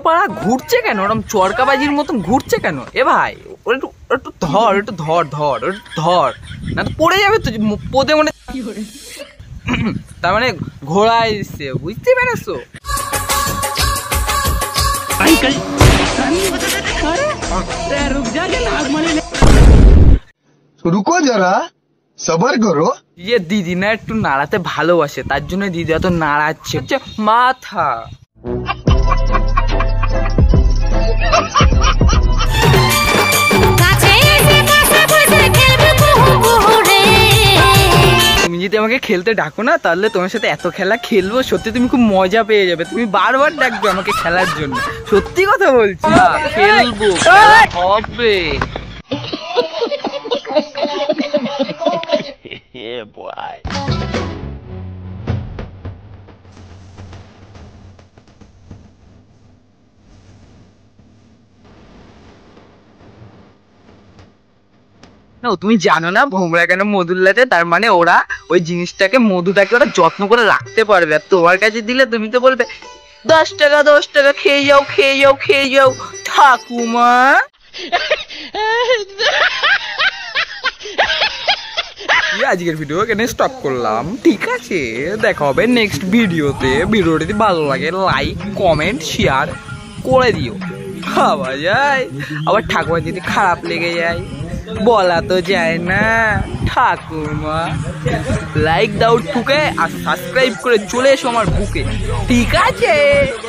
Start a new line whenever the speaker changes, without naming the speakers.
পাড়া ঘুরছে কেন? ওরকম চরকাবাজির মতন ঘুরছে কেন? এ ভাই একটু ধর, একটু ধর ধর ধর, না তো পড়ে যাবে তো পদে মনে। তার মানে ঘোড়ায় দিচ্ছে, বুঝতে পেরেছো?
রুকো যারা, সবার করো।
যে দিদি না একটু নাড়াতে ভালোবাসে, তার জন্য দিদি এত নাড়াচ্ছে মাথা। তুমি যদি আমাকে খেলতে ডাকো না, তাহলে তোমার সাথে এত খেলা খেলবো, সত্যি তুমি খুব মজা পেয়ে যাবে। তুমি বারবার ডাকবে আমাকে খেলার জন্য, সত্যি কথা বলছি। খেলবো, খেলা হবে। Yeah, boy. তুমি জানো না ভোমরা কেন মধুল্লাতে? তার মানে ওরা ওই জিনিসটাকে, মধুটাকে ওরা যত্ন করে রাখতে পারবে। আর তোমার কাছে দিলে তুমি তো বলবে 10 টাকা 10 টাকা, খেয়ে যাও খেয়ে যাও খেয়ে যাও ঠাকুমা। আজকের ভিডিও এখানে স্টপ করলাম, ঠিক আছে? দেখা হবে নেক্সট ভিডিওতে। ভিডিওটি যদি ভালো লাগে লাইক কমেন্ট শেয়ার করে দিও। ভাবা যায় আবার ঠাকুমা যদি খারাপ লেগে যায়, বলা তো যায় না। ঠাকুমা লাইক দাও ঠুকে, আর সাবস্ক্রাইব করে চলে এসো আমার বুকে, ঠিক আছে?